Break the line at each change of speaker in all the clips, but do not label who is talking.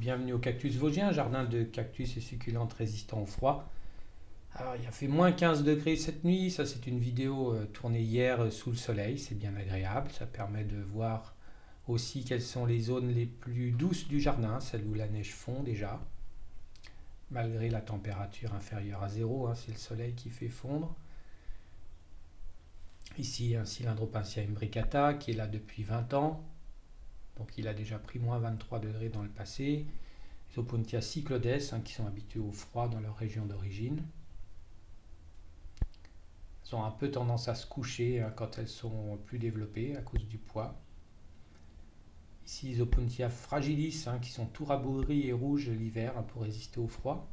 bienvenue au Cactus Vosgien, jardin de cactus et succulentes résistants au froid. Alors il a fait moins 15 degrés cette nuit, ça c'est une vidéo tournée hier sous le soleil, c'est bien agréable, ça permet de voir aussi quelles sont les zones les plus douces du jardin, celles où la neige fond déjà, malgré la température inférieure à zéro, hein, c'est le soleil qui fait fondre. Ici un Cylindropincia imbricata qui est là depuis 20 ans, donc il a déjà pris moins 23 degrés dans le passé. Les Opuntia cyclodes, hein, qui sont habitués au froid dans leur région d'origine. Elles ont un peu tendance à se coucher hein, quand elles sont plus développées à cause du poids. Ici les Opuntia fragilis, hein, qui sont tout rabougris et rouges l'hiver hein, pour résister au froid.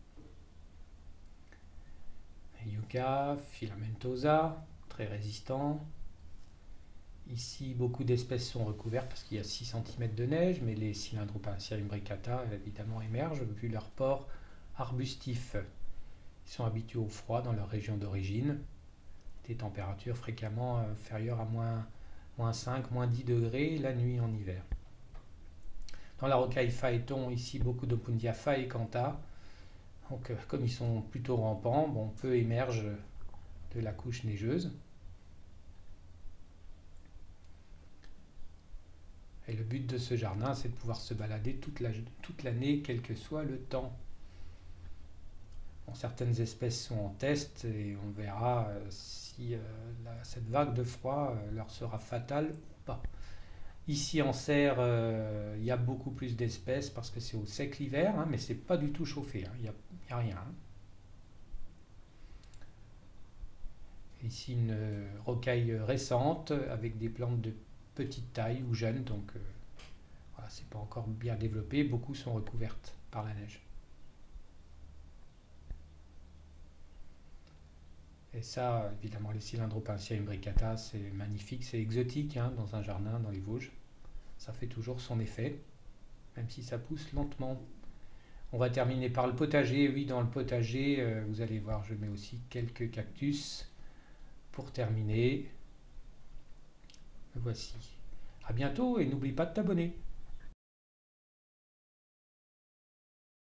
Yucca, filamentosa, très résistant. Ici, beaucoup d'espèces sont recouvertes parce qu'il y a 6 cm de neige, mais les Cylindropincia imbricata, évidemment, émergent vu leur port arbustif. Ils sont habitués au froid dans leur région d'origine, des températures fréquemment inférieures à moins 5, moins 10 degrés la nuit en hiver. Dans la rocaille phaéton, ici, beaucoup d'Opuntia faecanta. Donc, comme ils sont plutôt rampants, bon, peu émergent de la couche neigeuse. Et le but de ce jardin, c'est de pouvoir se balader toute l'année, quel que soit le temps. Bon, certaines espèces sont en test et on verra si cette vague de froid leur sera fatale ou pas. Ici en serre, il y a beaucoup plus d'espèces parce que c'est au sec l'hiver, hein, mais c'est pas du tout chauffé, hein, il n'y a rien. Hein. Ici une rocaille récente avec des plantes de petite taille ou jeunes, donc voilà, c'est pas encore bien développé, beaucoup sont recouvertes par la neige. Et ça, évidemment, les Cylindropincia imbricata, c'est magnifique, c'est exotique hein, dans un jardin, dans les Vosges. Ça fait toujours son effet, même si ça pousse lentement. On va terminer par le potager. Oui, dans le potager, vous allez voir, je mets aussi quelques cactus pour terminer. Me voici. À bientôt et n'oublie pas de t'abonner.